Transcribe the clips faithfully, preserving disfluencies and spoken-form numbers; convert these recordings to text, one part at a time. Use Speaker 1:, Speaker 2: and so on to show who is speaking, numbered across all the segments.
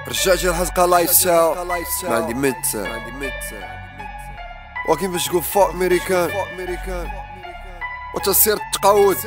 Speaker 1: رجعت الحلقة لايف ستايل ما عندي مت ولكن باش تقول فوق امريكان وتصير تقود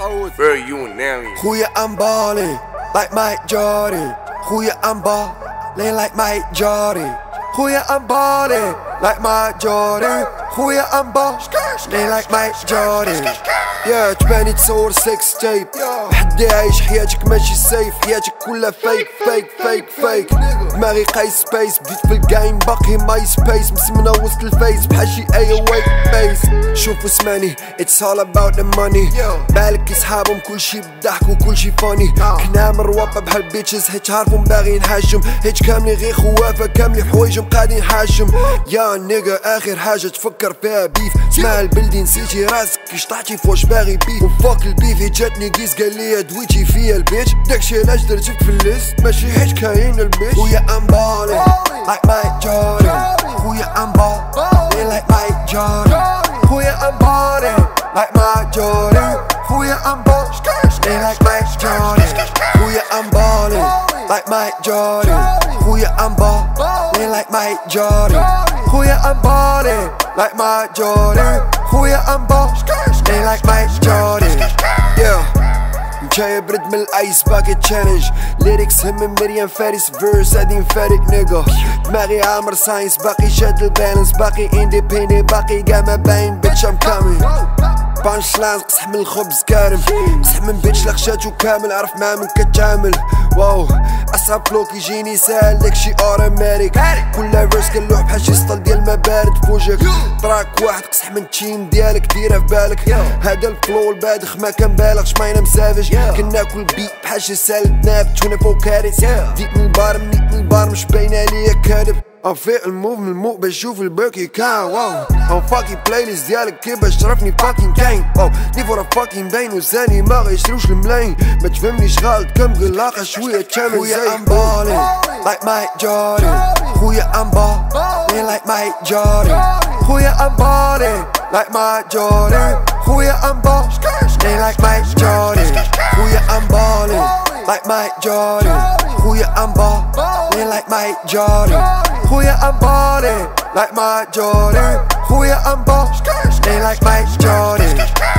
Speaker 1: خويا I'm balling like Mike Jordan خويا I'm balling like Mike Jordan خويا I'm balling like Mike Jordan خويا I'm balling like Mike Jordan يا تباني تصور سكس تايب حدي عايش حياتك ماشي سيف حياتك كلها فيك فيك فيك فيك دماغي قايس سبيس بديت في الجايم باقي ماي سبيس مسمنة وسط الفيس بحال شي اي ويك فيس شوف واسمعني it's all about the money بالك يسحابهم كلشي بالضحك وكلشي فاني كنا مروابة بحال بيتشز حيت عارفهم باغي نحاجم حيت كاملين غير خوافة كاملين حوايجهم قاعدين حاجم يا نيجا اخر حاجة تفكر فيها بيف اسمها البلدي نسيتي راسك كي شطحتي فواش باغي بيف وفوق البيف هي جاتني كيس قال لي دويتي فيا البيت داكشي علاش درتك في الليست ماشي حيت كاين البيت خويا I'm balling like Mike Jordan خويا I'm balling like Mike Jordan خويا I'm balling like Mike Jordan خويا I'm balling like Mike Jordan خويا I'm balling like Mike Jordan خويا I'm balling like Mike Jordan خويا I'm balling like Mike Jordan خويا I'm balling like Mike Jordan yeah جاي برد من الايس باكيت تشالنج ليريكس هم من مريم فارس فيرس هادي نفارق نيجا دماغي عامر ساينس باقي شاد البالانس باقي انديبيندي باقي كاع ما باين بيتش ام كامين بانش لاينز قصح من الخبز كارم قصح من بيتش لخشاتو كامل عرف مع من كتعامل واو اصعب فلو كيجيني ساهل داكشي اوتوماتيك كل فيرس كنلوح بحال شي سطل ديال ما بارد فوجك تراك واحد قصح من التيم ديالك ديرها في بالك هذا الفلو البادخ ما كنبالغش ماينا مسافج كناكل بيت بحال شي سالد ناب تونا فوق كارث ديك من البار منيت من البار مش باينه عليا كاذب انفيق الموف من الموق باش نشوف الباكي كان واو ان فاكين بلاي ليست ديالك كي باش تعرفني فاكين كاين واو نيفو راه فاكين باين وزاني ما غيشروش الملاين ما تفهمنيش غلط كم غلاقه شويه تشامل خويا I'm balling like Mike Jordan خويا I'm balling like Mike Jordan خويا I'm balling like Mike Jordan خويا I'm balling like Mike Jordan خويا I'm balling like Mike Jordan خويا I'm balling like Mike Jordan خويا I'm balling like Mike Jordan خويا I'm balling like Mike Jordan